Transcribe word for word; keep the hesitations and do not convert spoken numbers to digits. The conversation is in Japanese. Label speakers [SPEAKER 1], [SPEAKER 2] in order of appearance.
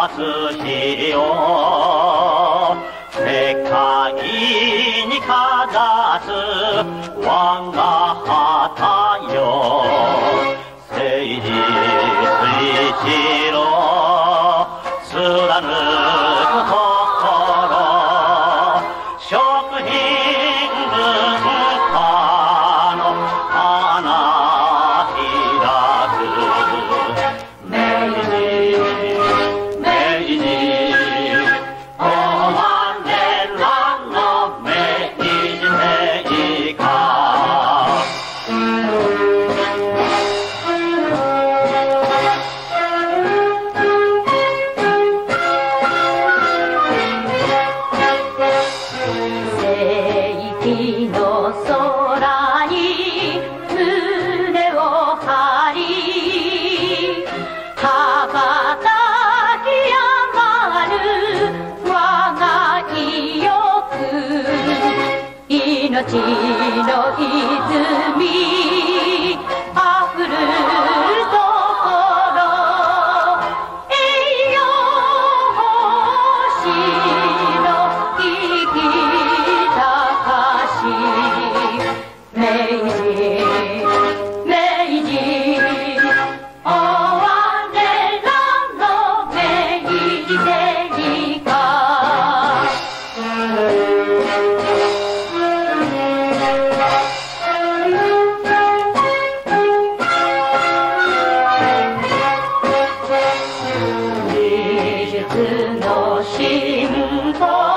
[SPEAKER 1] ます日を世界にかざす我が旗よ、誠実水白貫く心、食品文化の花開く。明治明治おわれらの明治製菓。世紀の空に胸を張り羽ばたき上がる我が意欲、命の泉あふるところ、栄養星の生きたかし。明治明治おわれらの明治製菓。技術の進歩